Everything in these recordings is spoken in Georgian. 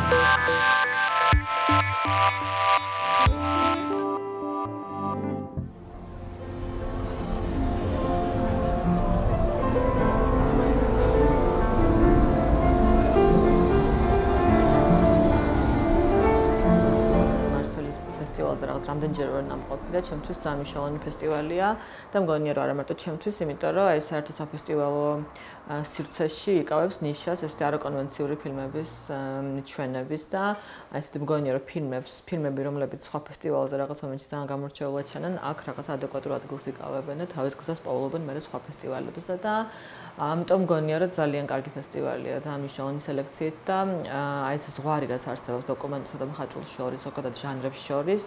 ფესტივალზე რაღაც რამდენჯერ ვარ ნამყოფი და ჩემთვის სამშობლო ფესტივალია და მგონია რომ არა მარტო ჩემთვის, იმიტომ რომ ეს საერთო საფესტივალო სივრცეში იკავებს ნიშას ესეთი არაკონვენციური ფილმების ჩვენების და ესეთი მგონია რომ ფილმები რომლებიც სხვა ფესტივალზე რაღაც მომენტში ძალიან გამორჩეულად ჩანან, აქ რაღაც ადეკვატურ ადგილს იკავებენ და თავის გზას პოულობენ მე სხვა ფესტივალებზე და ამიტომ მგონია რომ ძალიან კარგი ფესტივალია და მნიშვნელოვანი სელექციით და აი ეს ზღვარი რაც არსებობს დოკუმენტსა და მხატვრულ შორის, ზოგადად ჟანრებს შორის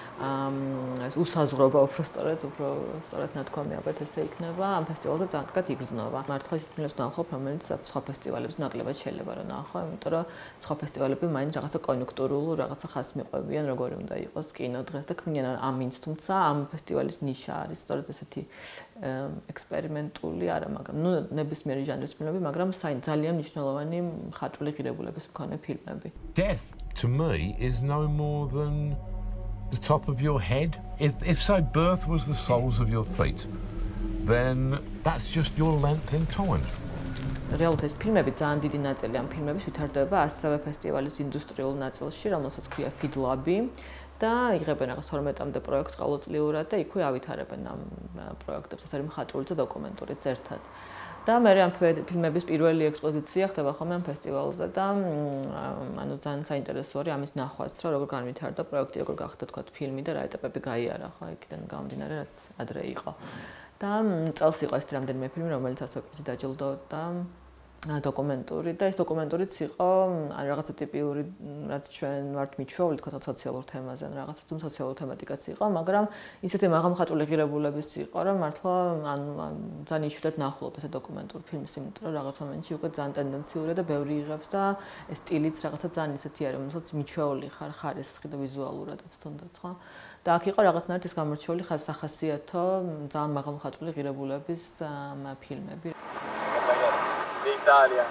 უსაზღვრობა უფრო სწორად ნათქვამი ალბათ ესე იქნება ამ ფესტივალზე ძალიან კარგად იგრძნობა. მართლა ის ფილმებს ნახავ, რომელიც სხვა ფესტივალებს ნაკლებად შეიძლება რომ ნახო, იმიტომ რომ სხვა ფესტივალები მაინც რაღაცა კონიუნქტურულ, რაღაცა ხას მიყვებიან, როგორი უნდა იყოს კინო დღეს და ქმნიან ამინც, თუმცა ამ ფესტივალის ნიშა არის სწორედ ესეთი ექსპერიმენტული, არა, მაგრამ ნუ ნებისმიერი ჟანრის ფილმები, მაგრამ ძალიან მნიშვნელოვანი მხატვრული ღირებულების მქონე ფილმები. Death to me is no more than the top of your head. If say birth was the soles of your feet, then that's just your length in time. რეალურად ეს ფილმები ძალიან დიდი ნაწილი ამ ფილმების ვითარდება ასევე ფესტივალის ინდუსტრიულ ნაწილში, რომელსაც ქვია FeedLab-ი და იღებენ რაღაც 12-მდე პროექტს ყოველწლიურად და იქვე ავითარებენ ამ პროექტებს, ეს არის მხატვრული და დოკუმენტურიც ერთად. და მე ამ ფილმების პირველი ექსპოზიცია ხდება ხოლმე ამ ფესტივალზე და ანუ ძალიან საინტერესო არის ამის ნახვაც, რომ როგორ განვითარდა პროექტი, როგორ გახდა თქვა ფილმი და რა ეტაპები გაიარა ხო იქიდან გამომდინარე, რაც ადრე იყო. და წელს იყო ეს რამდენიმე ფილმი, რომელიც ასე პრიზი დაჯილდოვდა დოკუმენტური და ეს დოკუმენტურიც იყო ან რაღაცა ტიპიური, რაც ჩვენ ვართ მიჩვეული თქვა სოციალურ თემაზე, ან რაღაცა თუ სოციალურ თემატიკაც იყო, მაგრამ ისეთი მაღალმხატვრული ღირებულებიც იყო, რომ მართლა ანუ ძალიან იშვიათად ნახულობ ესე დოკუმენტურ ფილმს, იმიტომ რომ რაღაც მომენტში უკვე ძალიან ტენდენციურია და ბევრი იღებს და ეს სტილიც რაღაცა ძალიან ისეთი არის, რომელსაც მიჩვეული ხარ ხარისხი და ვიზუალურადაც თუნდაც, ხო? და აქ იყო რაღაცნაირად ეს გამორჩეული სახასიათო ძალიან მაღალმხატვრული ღირებულების ფილმები. Italia.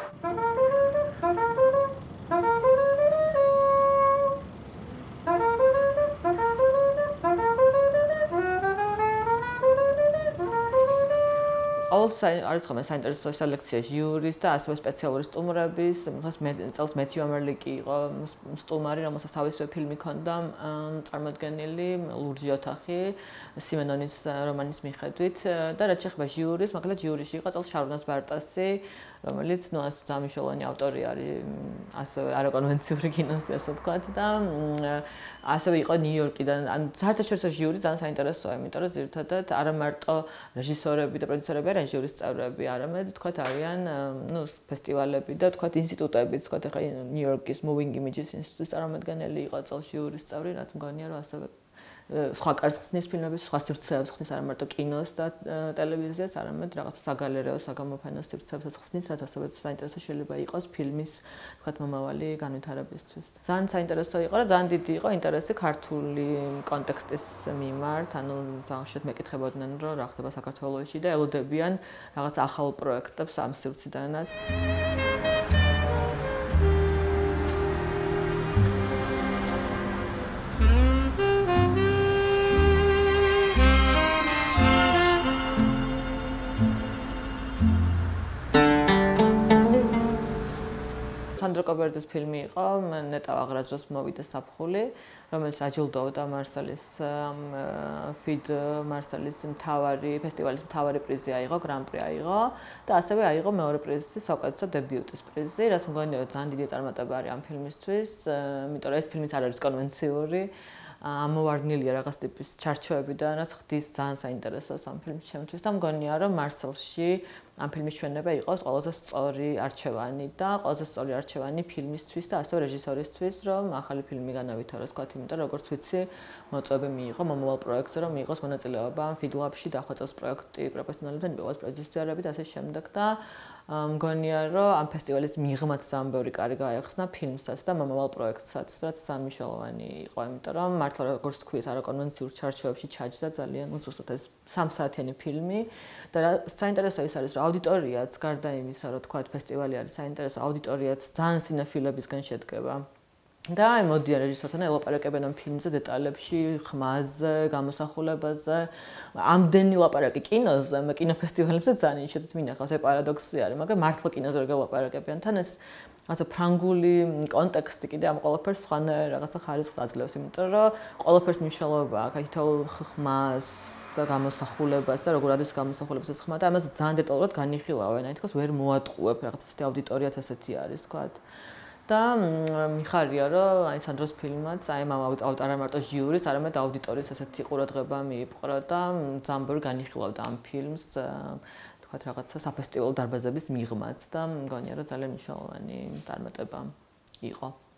არის ხოლმე საინტერესო სელექცია ჟიურის და ასევე სპეციალური სტუმრების, წელს Matthew Amerlick იყო სტუმარი, რომელსაც თავისივე ფილმი ჰქონდა წარმოდგენილი, ლურჯი ოთახი, სიმენონის რომანის მიხედვით და რაც შეეხება ჟიურის, მაგალითად ჟიურიში იყო წელს შარონას ბარტასი, რომელიც ნუ ძალიან მნიშვნელოვანი ავტორი არის ასევე არაკონვენციური კინოს, ასე ვთქვათ და ასევე იყო ნიუ-იორკიდან. ანუ საერთაშორისო ჟიური ძალიან საინტერესოა, იმიტომ რომ ძირითადად არა მარტო რეჟისორები და პროდიუსერები არიან ჟიურის წევრები, არამედ ვთქვათ არიან ნუ ფესტივალები და ვთქვათ ინსტიტუტებიც, ვთქვათ ახლა ნიუ-იორკის Moving Images ინსტიტუტის წარმომადგენელი იყო წელს ჟიურის წევრი, რაც მგონია რომ ასევე სხვა კარგს ხსნის ფილმების, სხვა სივრცეებს ხსნის არა მარტო კინოს და ტელევიზიას, არამედ რაღაცა საგალერეო, საგამოფენო სივრცეებსაც ხსნის, რაც ასევე საინტერესო შეიძლება იყოს ფილმის, ვთქვათ, მომავალი განვითარებისთვის. ძალიან საინტერესო იყო და ძალიან დიდი იყო ინტერესი ქართული კონტექსტის მიმართ, ანუ ძალიან ხშირად მეკითხებოდნენ, რომ რა ხდება საქართველოში და ელოდებიან რაღაც ახალ პროექტებს ამ სივრციდანაც. სანდრო კობერძის ფილმი იყო ნეტა აღრაზროს მოვიდა საფხული, რომელიც აჯილდოვდა მარსელის მარსელის ფესტივალის მთავარი პრიზი აიღო, გრან-პრი აიღო და ასევე აიღო მეორე პრიზი, საუკეთესო დებიუტის პრიზი, რაც მგონია რომ ძალიან დიდი წარმატება არის ამ ფილმისთვის, იმიტომ რომ ეს ფილმიც არ არის კონვენციური, ამოვარდნილია რაღაც ტიპის ჩარჩოები და რაც ხდის ძალიან საინტერესოს ამ ფილმს ჩემთვის და მგონია რომ მარსელში ამ ფილმის ჩვენება იყოს ყველაზე სწორი არჩევანი და ყველაზე სწორი არჩევანი ფილმისთვის და ასევე რეჟისორისთვის, რომ ახალი ფილმი განავითაროს, თქვათ, იმიტომ რომ როგორც ვიცი, მოწვევები მიიღო მომავალ პროექტზე, რომ მიიღოს მონაწილეობა ამ FeedLab-ში დახვეწოს პროექტი პროფესიონალებთან, მიიღოს პროდიუსერები და ასე შემდეგ და მგონია რომ ამ ფესტივალის მიღმაც ძალიან ბევრი კარი გაეხსნა ფილმსაც და მომავალ პროექტსაც, რაც ძალიან მნიშვნელოვანი იყო, იმიტომ რომ მართლა როგორც თქვი, ეს არაკონვენციურ ჩარჩოებში ჩაჯდა ძალიან უზუსტად ეს 3 საათიანი ფილმი და საინტერესო ის არის, რომ აუდიტორიაც გარდა იმისა, რომ თქვა ფესტივალი არის საინტერესო, აუდიტორიაც ძალიან სინეფილებისგან შედგება. და აი მოდიან რეჟისორთან ელაპარაკებენ ამ ფილმზე დეტალებში, ხმაზე, გამოსახულებაზე. ამდენი ლაპარაკი კინოზე, მე კინოფესტივალებზე ძალიან იშვიათად მინახავს, ეს პარადოქსი არის, მაგრამ მართლა კინოზე რა გელაპარაკებიან თან ეს ასე ფრანგული კონტექსტი კიდე ამ ყველაფერს სხვანაირ რაღაცა ხარისხს აძლევს, იმიტომ რომ ყველაფერს მნიშვნელობა აქვს, აი თითოეულ ხმას და გამოსახულებას და როგორ არის გამოსახულებას ეს ხმა და ამას ძალიან დეტალურად განიხილავენ, აი თქოს ვერ მოატყუებ რაღაცა ესეთი აუდიტორიაც ესეთი არის, თქვათ. და მიხარია რომ აი სანდროს ფილმაც აი არა მარტო ჟიურის, არამედ აუდიტორიის ესეთი ყურადღება მიიპყრო და ძალიან ბევრი განიხილავდა ამ ფილმს თქვათ რაღაცა საფესტივალო დარბაზების მიღმაც და მგონია რომ ძალიან მნიშვნელოვანი წარმატება იყო.